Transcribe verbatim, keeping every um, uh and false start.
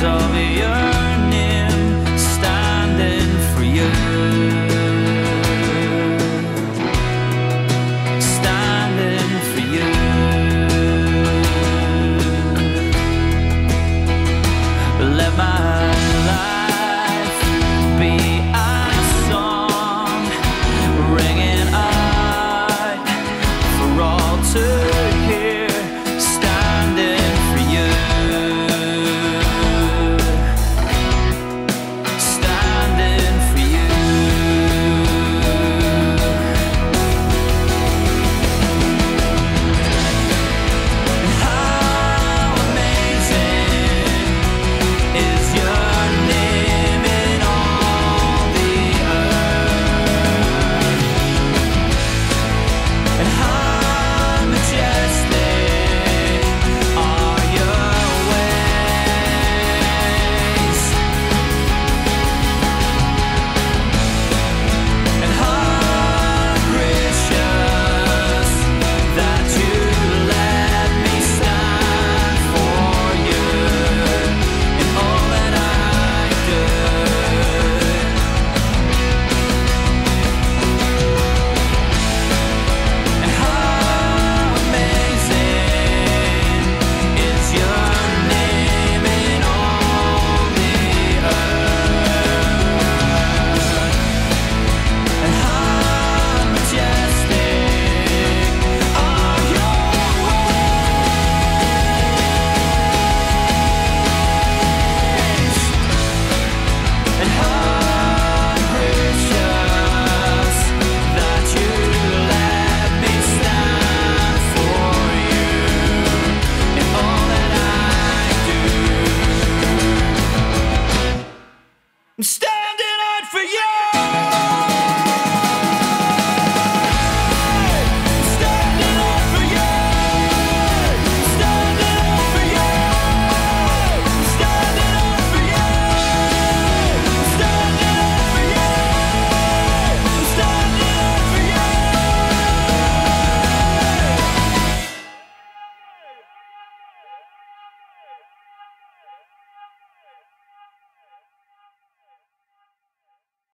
skies of yearning, standing for you, standing for you. Let my life be a song ringing out for all to hear, standing for you, standing for you. How amazing is your name in all the earth, and how majestic are your ways, and how gracious that you let me stand for you in all that I do. And how amazing is your name in all the earth, and how majestic are your ways, and how gracious that you let me stand for you in all that I do. Stand